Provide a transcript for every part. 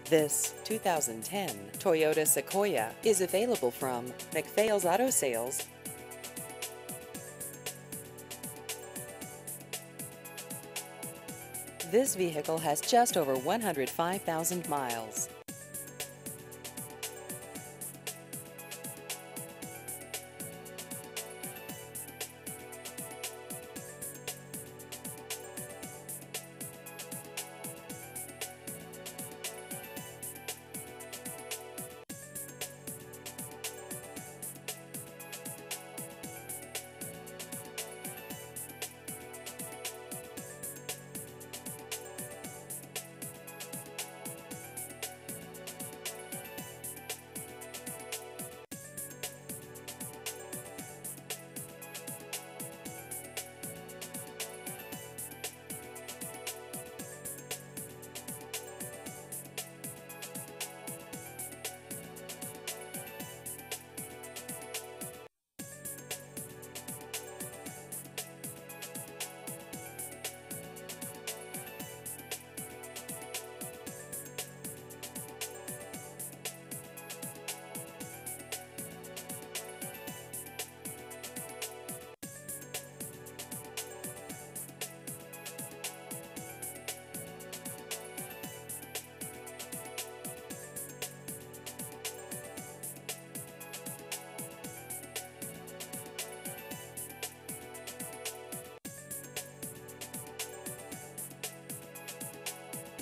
This 2010 Toyota Sequoia is available from McPhail's Auto Sales. This vehicle has just over 105,000 miles.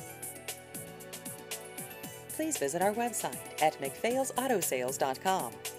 Please visit our website at mcphailsautosales.com.